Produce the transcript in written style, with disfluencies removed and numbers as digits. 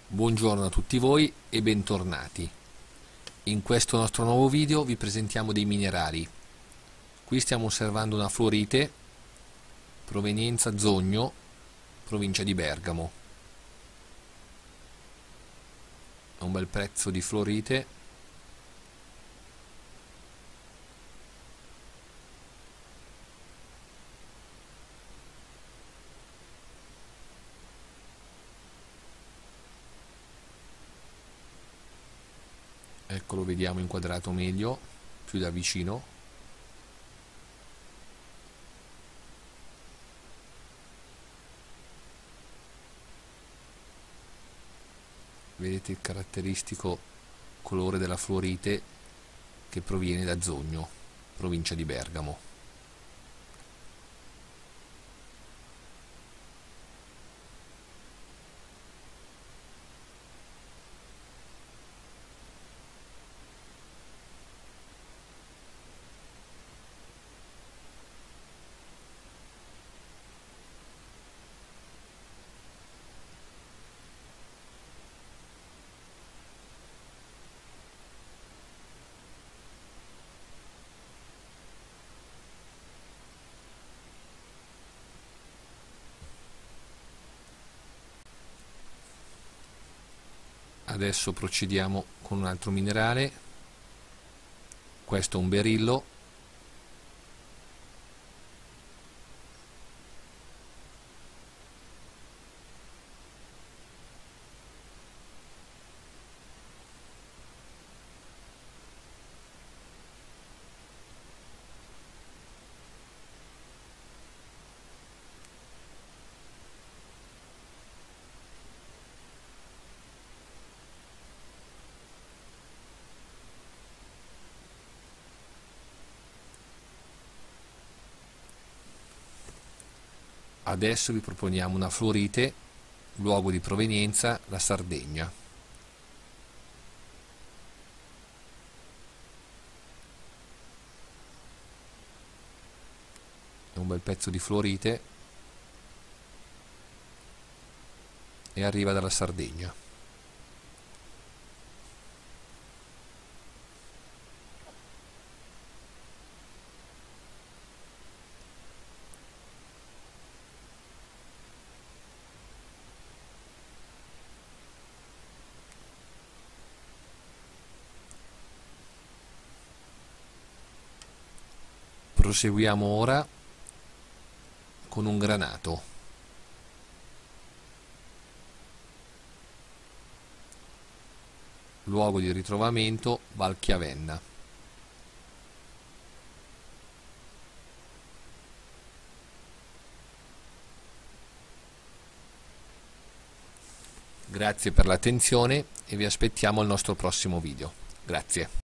Buongiorno a tutti voi e bentornati. In questo nostro nuovo video vi presentiamo dei minerali. Qui stiamo osservando una fluorite, provenienza Zogno, provincia di Bergamo. È un bel pezzo di fluorite. Ecco, lo vediamo inquadrato meglio, più da vicino. Vedete il caratteristico colore della fluorite che proviene da Zogno, provincia di Bergamo. Adesso procediamo con un altro minerale. Questo è un berillo. Adesso vi proponiamo una fluorite, luogo di provenienza la Sardegna. È un bel pezzo di fluorite e arriva dalla Sardegna. Proseguiamo ora con un granato. Luogo di ritrovamento Valchiavenna. Grazie per l'attenzione e vi aspettiamo al nostro prossimo video. Grazie.